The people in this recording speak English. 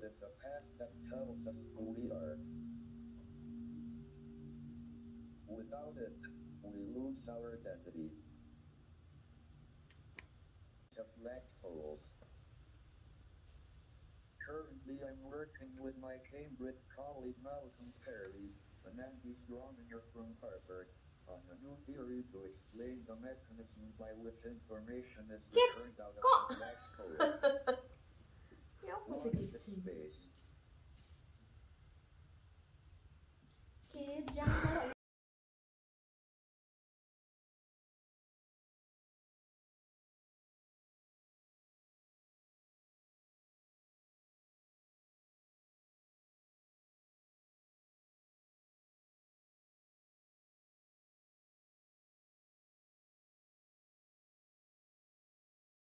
is the past that tells us who we are. Without it, we lose our identity. Of black holes. Currently I'm working with my Cambridge colleague Malcolm Perry, an Andy astronomer from Harvard, on a new theory to explain the mechanism by which information is returned out of a black hole. Ja, opposite Space.